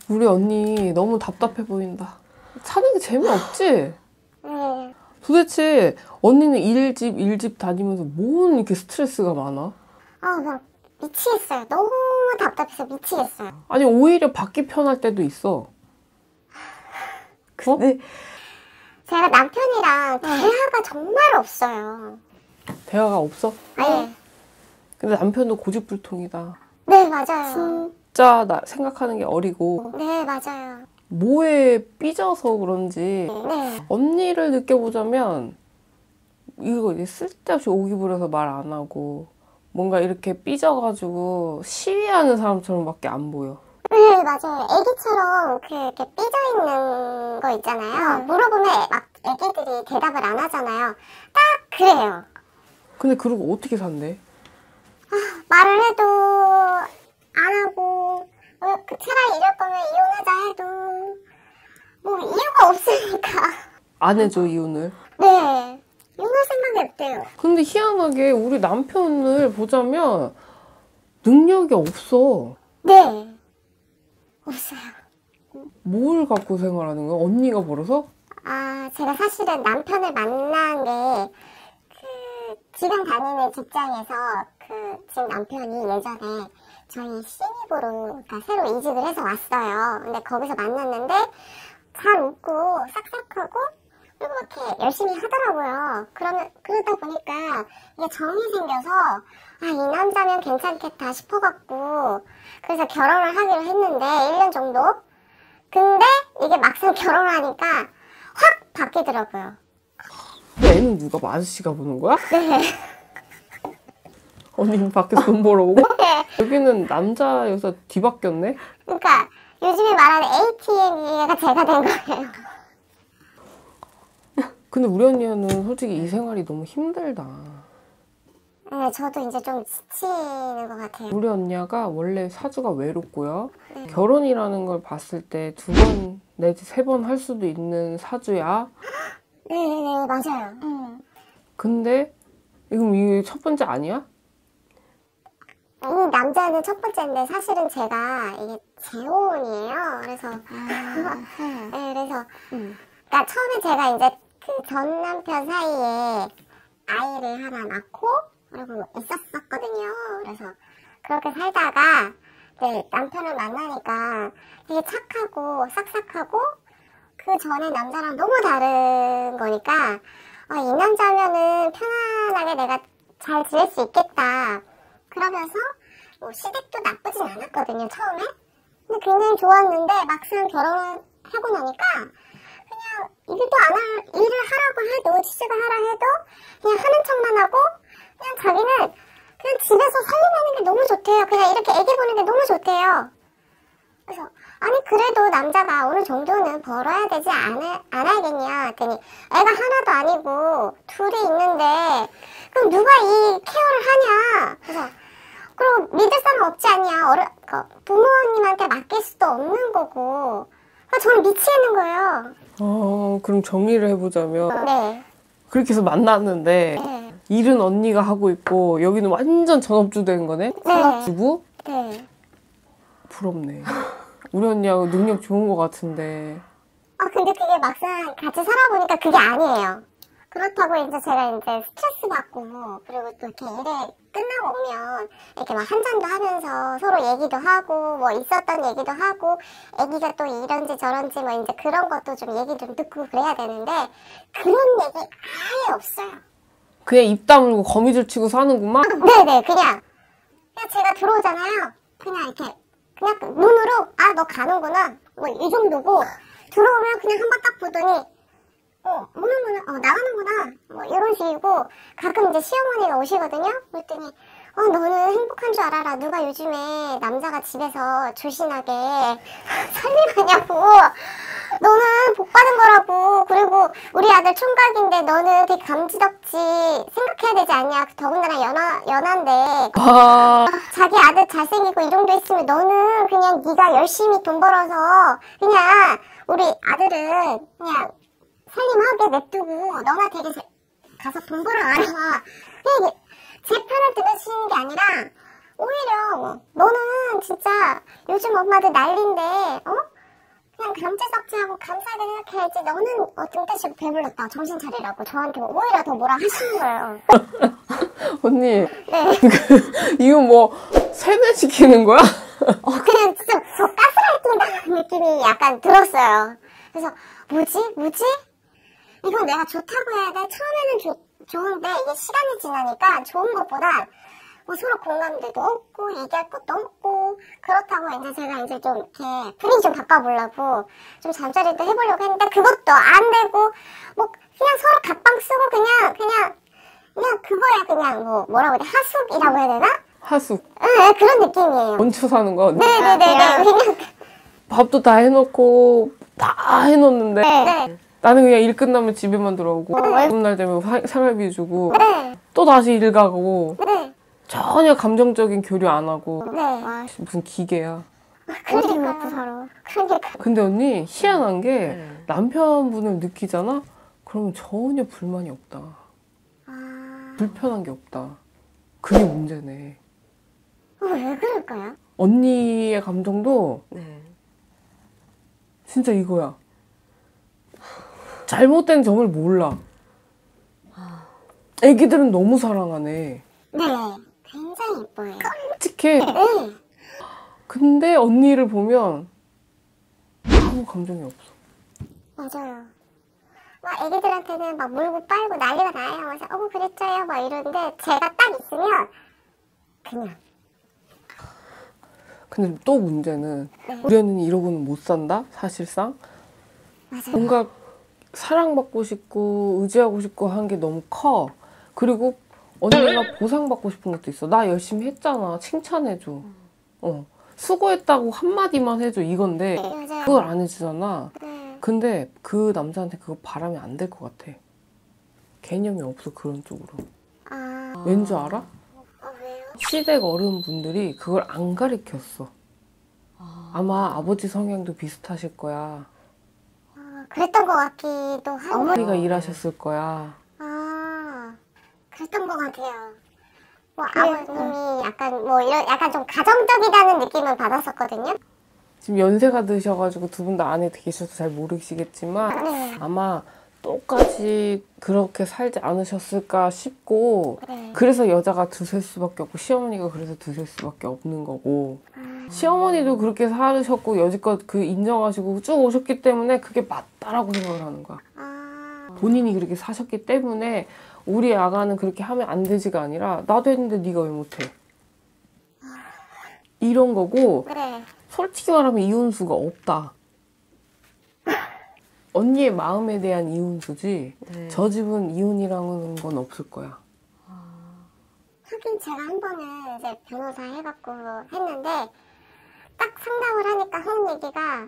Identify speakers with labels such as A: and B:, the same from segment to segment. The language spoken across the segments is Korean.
A: 우리 언니 너무 답답해 보인다. 사는 게 재미없지?
B: 네.
A: 도대체 언니는 일집 다니면서 뭔 이렇게 스트레스가 많아?
B: 막 미치겠어요. 너무 답답해서 미치겠어요.
A: 아니 오히려 받기 편할 때도 있어. 근데
B: 제가 남편이랑 대화가 정말 없어요.
A: 대화가 없어?
B: 네.
A: 근데 남편도 고집불통이다.
B: 네, 맞아요.
A: 진짜 나 생각하는 게 어리고
B: 네, 맞아요.
A: 뭐에 삐져서 그런지
B: 네.
A: 언니를 느껴보자면 이거 이제 쓸데없이 오기 부려서 말 안 하고 뭔가 이렇게 삐져가지고 시위하는 사람처럼밖에 안 보여.
B: 네, 맞아요. 애기처럼 이렇게 삐져있는 거 있잖아요. 물어보면 막 애기들이 대답을 안 하잖아요. 딱 그래요.
A: 근데 그러고 어떻게 산대?
B: 말을 해도 안 하고, 차라리 이럴 거면 이혼하자 해도 뭐 이유가 없으니까.
A: 안 해줘 이혼을.
B: 네, 이혼할 생각이 없대요.
A: 근데 희한하게 우리 남편을 보자면 능력이 없어.
B: 네, 없어요.
A: 뭘 갖고 생활하는 거야? 언니가 벌어서?
B: 제가 사실은 남편을 만난 게 지금 다니는 직장에서 지금 남편이 예전에 저희 신입으로 그러니까 새로 이직을 해서 왔어요. 근데 거기서 만났는데 잘 웃고 싹싹하고 그리고 이렇게 열심히 하더라고요. 그러다 보니까 이게 정이 생겨서 이 남자면 괜찮겠다 싶어갖고 그래서 결혼을 하기로 했는데 1년 정도? 근데 이게 막상 결혼을 하니까 확 바뀌더라고요.
A: 애는 누가 뭐 아저씨가 보는 거야?
B: 네.
A: 언니는 밖에서 돈 벌어오고?
B: 네.
A: 여기는 남자여서 뒤바뀌었네?
B: 그러니까 요즘에 말하는 ATM기가 제가 된 거예요.
A: 근데 우리 언니는 솔직히 이 생활이 너무 힘들다.
B: 네, 저도 이제 좀 지치는 것 같아요.
A: 우리 언니가 원래 사주가 외롭고요. 네. 결혼이라는 걸 봤을 때 2번 내지 3번 할 수도 있는 사주야.
B: 네네네, 맞아요.
A: 근데 지금 이게 첫 번째 아니야?
B: 이 남자는 첫 번째인데 사실은 제가 이게 재혼이에요. 그래서 네, 그래서 그러니까 처음에 제가 이제 전 남편 사이에 아이를 하나 낳고 그리고 있었었거든요. 그래서 그렇게 살다가 남편을 만나니까 되게 착하고 싹싹하고 그 전에 남자랑 너무 다른 거니까 이 남자면은 편안하게 내가 잘 지낼 수 있겠다. 그러면서 뭐 시댁도 나쁘진 않았거든요, 처음에. 근데 굉장히 좋았는데 막상 결혼하고 나니까 그냥 일을 하라고 해도 취직을 하라 해도 그냥 하는 척만 하고 그냥 자기는 그냥 집에서 살림하는 게 너무 좋대요. 그냥 이렇게 애기 보는 게 너무 좋대요. 그래서 아니 그래도 남자가 어느 정도는 벌어야 되지 않아야겠냐 했더니 애가 하나도 아니고 둘이 있는데 그럼 누가 이 케어를 하냐. 그래서 그리고 믿을 사람 없지 않냐. 부모님한테 맡길 수도 없는 거고. 저는 미치겠는 거예요.
A: 그럼 정리를 해보자면
B: 네.
A: 그렇게 해서 만났는데
B: 네.
A: 일은 언니가 하고 있고 여기는 완전 전업주 된 거네? 전업주부?
B: 네.
A: 부럽네. 우리 언니하고 능력 좋은 것 같은데.
B: 근데 그게 막상 같이 살아보니까 그게 아니에요. 그렇다고 이제 제가 이제 스트레스 받고 그리고 또 이렇게 일에 끝나고 오면 이렇게 막 한잔도 하면서 서로 얘기도 하고 뭐 있었던 얘기도 하고 애기가 또 이런지 저런지 뭐 이제 그런 것도 좀 얘기 좀 듣고 그래야 되는데 그런 얘기 아예 없어요.
A: 그냥 입 다물고 거미줄 치고 사는구만?
B: 네네 그냥 제가 들어오잖아요. 그냥 이렇게 그냥 눈으로 너 가는구나 뭐 이 정도고 들어오면 그냥 한 번 딱 보더니 나가는구나 뭐 이런 식이고 가끔 이제 시어머니가 오시거든요. 그랬더니 너는 행복한 줄 알아라. 누가 요즘에 남자가 집에서 조신하게 살림하냐고. 너는 복 받은 거라고. 그리고 우리 아들 총각인데 너는 되게 감지덕지 생각해야 되지 않냐. 더군다나 연한데 자기 아들 잘생기고 이 정도 있으면 너는 그냥 네가 열심히 돈 벌어서 그냥 우리 아들은 그냥 살림하게 냅두고 너나 되게 가서 돈 벌어 알아. 그냥 제 편을 들으시는 게 아니라 오히려 너는 진짜 요즘 엄마들 난린데 그냥 감지덕지하고 감사하게 생각해야지 너는 등 떼시고 배불렀다 정신 차리라고 저한테 오히려 더 뭐라 하시는 거예요.
A: 언니,
B: 네.
A: 이거 뭐, 세뇌시키는 거야?
B: 그냥 진짜 저 가스라이팅 당한 느낌이 약간 들었어요. 그래서 뭐지? 이건 내가 좋다고 해야 돼? 처음에는 좋은데 이게 시간이 지나니까 좋은 것보다 뭐 서로 공감대도 없고 얘기할 것도 없고 그렇다고 이제 제가 이제 좀 이렇게 분위기 좀 바꿔보려고 좀 잠자리도 해보려고 했는데 그것도 안 되고 뭐 그냥 서로 각방 쓰고 그냥 그거야 그냥 뭐라고 해야 돼? 하숙이라고 해야 되나?
A: 하숙.
B: 네, 그런 느낌이에요.
A: 얹혀 사는 거.
B: 네네네네. 그냥
A: 밥도 다 해놓고, 다 해놓는데.
B: 네.
A: 나는 그냥 일 끝나면 집에만 들어오고, 다음날 되면 생활비 주고, 또 다시 일 가고,
B: 네.
A: 전혀 감정적인 교류 안 하고.
B: 네.
A: 무슨 기계야.
B: 어디 먹고 살아. 그러니까.
A: 근데 언니, 희한한 게, 남편분을 느끼잖아? 그러면 전혀 불만이 없다. 불편한 게 없다. 그게 문제네.
B: 왜 그럴까요?
A: 언니의 감정도 진짜 이거야. 잘못된 점을 몰라. 애기들은 너무 사랑하네.
B: 네. 굉장히 예뻐요.
A: 끔찍해.
B: 네.
A: 근데 언니를 보면 아무 감정이 없어.
B: 맞아요. 막 애기들한테는 막 물고 빨고 난리가 나요. 그래서 그랬죠요 막 이러는데 제가 딱 있으면 그냥.
A: 근데 또 문제는 우리 언니는 이러고는 못 산다? 사실상.
B: 맞아요.
A: 뭔가 사랑받고 싶고 의지하고 싶고 한 게 너무 커. 그리고 언니가 보상받고 싶은 것도 있어. 나 열심히 했잖아. 칭찬해줘. 수고했다고 한마디만 해줘. 이건데
B: 맞아요.
A: 그걸 안 해주잖아.
B: 네.
A: 근데 그 남자한테 그거 바라면 안 될 것 같아. 개념이 없어 그런 쪽으로. 왠지 알아?
B: 왜요?
A: 시댁 어른분들이 그걸 안 가르쳤어. 아마 아버지 성향도 비슷하실 거야.
B: 그랬던 것 같기도 하고.
A: 어머니가 일하셨을 거야.
B: 그랬던 것 같아요. 뭐 아버님이 약간 좀 가정적이다는 느낌을 받았었거든요.
A: 지금 연세가 드셔가지고 두 분 다 안에 계셔서 잘 모르시겠지만
B: 네.
A: 아마 똑같이 그렇게 살지 않으셨을까 싶고
B: 네.
A: 그래서 여자가 드실 수밖에 없고 시어머니가 그래서 드실 수밖에 없는 거고 시어머니도 그렇게 살으셨고 여지껏 그 인정하시고 쭉 오셨기 때문에 그게 맞다라고 생각을 하는 거야. 본인이 그렇게 사셨기 때문에 우리 아가는 그렇게 하면 안 되지가 아니라 나도 했는데 네가 왜 못해? 이런 거고
B: 그래.
A: 솔직히 말하면 이혼수가 없다. 언니의 마음에 대한 이혼수지 저 집은 이혼이라는 건 없을 거야.
B: 하긴 제가 한 번은 이제 변호사 해갖고 했는데 딱 상담을 하니까 하는 얘기가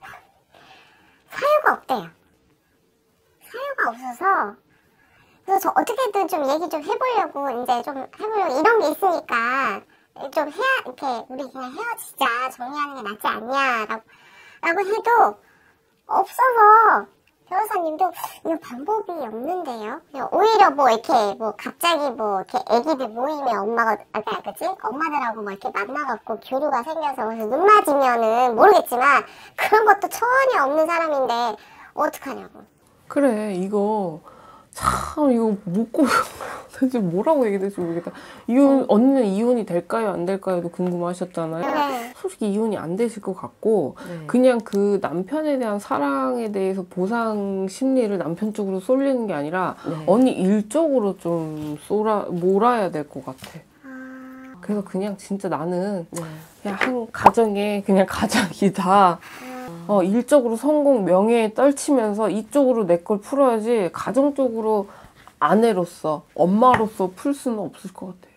B: 사유가 없대요. 사유가 없어서 그래서 저 어떻게든 좀 얘기 좀 해보려고 이제 좀 해보려고 이런 게 있으니까 좀 이렇게 우리 그냥 헤어지자 정리하는 게 낫지 않냐라고 해도 없어서 변호사님도 이거 방법이 없는데요. 그냥 오히려 뭐 이렇게 뭐 갑자기 뭐 이렇게 애기들 모임에 엄마들하고 막 이렇게 만나갖고 교류가 생겨서 그래서 눈 맞으면은 모르겠지만 그런 것도 전혀 없는 사람인데 어떡하냐고.
A: 그래 이거 참 이거 묻고 대체 뭐라고 얘기해야 될지 모르겠다. 언니는 이혼이 될까요 안 될까요도 궁금하셨잖아요.
B: 네.
A: 솔직히 이혼이 안 되실 것 같고 그냥 그 남편에 대한 사랑에 대해서 보상 심리를 남편 쪽으로 쏠리는 게 아니라 언니 일 쪽으로 좀 몰아야 될 것 같아. 그래서 그냥 진짜 나는 그냥 한 가정에 그냥 가장이다. 일적으로 성공 명예에 떨치면서 이쪽으로 내 걸 풀어야지 가정적으로 아내로서 엄마로서 풀 수는 없을 것 같아.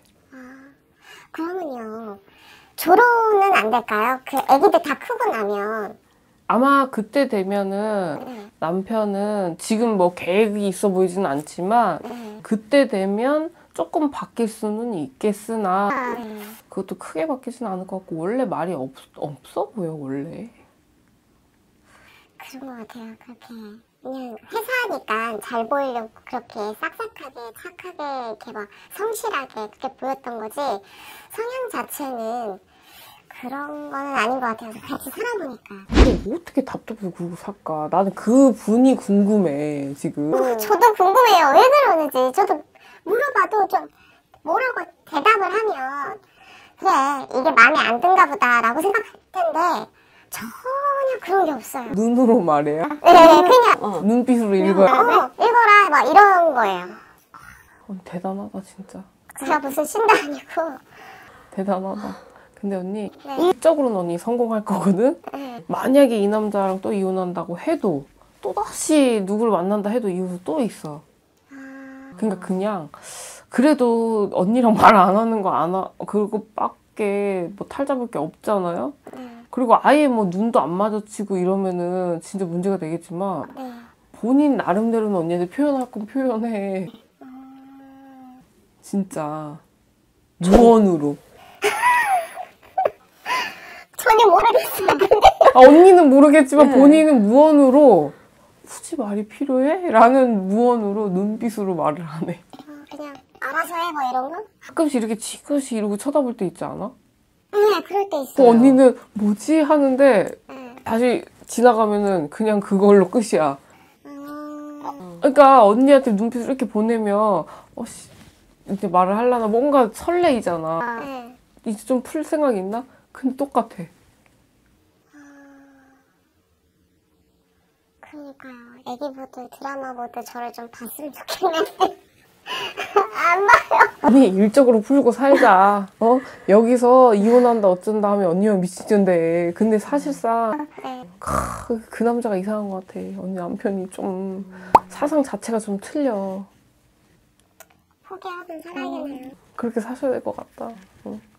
B: 그러면요 조론은 안 될까요? 그 애기들 다 크고 나면
A: 아마 그때 되면은 남편은 지금 뭐 계획이 있어 보이지는 않지만 그때 되면 조금 바뀔 수는 있겠으나 그것도 크게 바뀌지는 않을 것 같고 원래 말이 없어 보여 원래.
B: 그런 것 같아요. 그렇게 그냥 회사니까 잘 보이려고 그렇게 싹싹하게 착하게 이렇게 막 성실하게 그렇게 보였던 거지 성향 자체는 그런 거는 아닌 것 같아요. 같이 살아보니까.
A: 근데 어떻게 답답해서 그러고 살까? 나는 그 분이 궁금해, 지금.
B: 저도 궁금해요. 왜 그러는지. 저도 물어봐도 좀 뭐라고 대답을 하면 그래 이게 마음에 안 든가 보다라고 생각할 텐데 전혀 그런 게 없어요.
A: 눈으로 말해요?
B: 네, 그냥
A: 눈빛으로 읽어요?
B: 읽어라 막 이런 거예요.
A: 대단하다, 진짜.
B: 제가 무슨 신도 아니고.
A: 대단하다. 근데 언니,
B: 네.
A: 일적으로는 언니 성공할 거거든?
B: 네.
A: 만약에 이 남자랑 또 이혼한다고 해도, 또다시 누구를 만난다 해도 이유도 또 있어. 그러니까 그냥, 그래도 언니랑 말 안 하는 거 그거밖에 뭐 탈잡을 게 없잖아요? 그리고 아예 뭐 눈도 안 마주치고 이러면은 진짜 문제가 되겠지만,
B: 네.
A: 본인 나름대로는 언니한테 표현할 건 표현해. 진짜. 무언으로.
B: 전혀 모르겠어요.
A: 언니는 모르겠지만 본인은 무언으로 굳이 말이 필요해? 라는 무언으로 눈빛으로 말을 안 해.
B: 그냥 알아서 해 뭐 이런 거?
A: 가끔씩 이렇게 지그시 이러고 쳐다볼 때 있지 않아?
B: 네, 그럴 때
A: 또
B: 있어요.
A: 언니는 뭐지? 하는데
B: 네.
A: 다시 지나가면은 그냥 그걸로 끝이야. 그러니까 언니한테 눈빛을 이렇게 보내면 이제 말을 하려나 뭔가 설레이잖아.
B: 네.
A: 이제 좀 풀 생각 있나? 근데 똑같아.
B: 그러니까요. 애기 보드 드라마 보드 저를 좀 봤으면 좋겠는데 안 봐요.
A: 아니 일적으로 풀고 살자. 여기서 이혼한다 어쩐다 하면 언니만 미치던데. 근데 사실상
B: 네.
A: 그 남자가 이상한 것 같아. 언니 남편이 좀 사상 자체가 좀 틀려.
B: 포기하든 살아야겠네요.
A: 그렇게 사셔야 될 것 같다. 응.